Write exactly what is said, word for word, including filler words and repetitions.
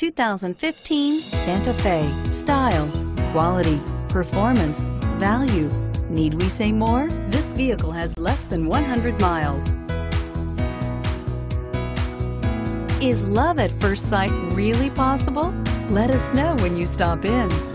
two thousand fifteen Santa Fe. Style, quality, performance, value. Need we say more? This vehicle has less than one hundred miles. Is love at first sight really possible? Let us know when you stop in.